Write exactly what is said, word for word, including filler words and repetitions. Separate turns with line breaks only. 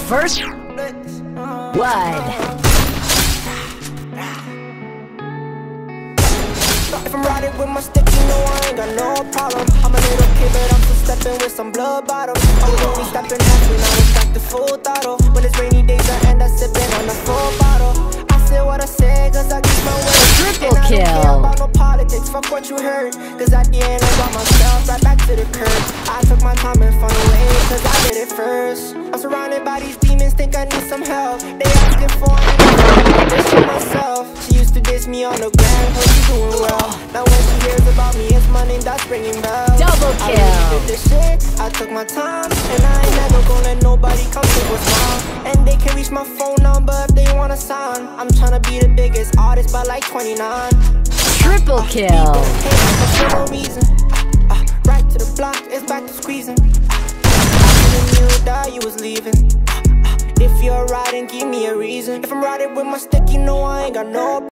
First blood.
If I'm riding with my stick, you know I ain't got no problem. I'm a little kid, but I'm still stepping with some blood bottles. I was only stepping half when I was back to full throttle. When it's rainy days, I end up sipping on the full bottle. I say what I say, cause I get my way.
Triple
and I
kill.
don't care about no politics, fuck what you heard. Cause at the end, I got myself right back to the curb. I took my time and found a way, cause I did it first. I'm surrounded by these demons, think I need some help. They asking for me, I just for myself. She used to diss me on the ground, hope you doing well. Now when she hears about me, it's my name that's ringing bells.
Double
I
kill.
really did this shit, I took my time. And I ain't never gonna let nobody come take what's mine. And they can reach my phone number if they wanna sign. I'm tryna be the biggest artist by like twenty-nine.
Triple kill.
People hate for no reason. uh, uh, Right to the block, it's back to squeezing. I didn't knew that you was leaving. uh, uh, If you're riding, give me a reason. If I'm riding with my stick, you know I ain't got no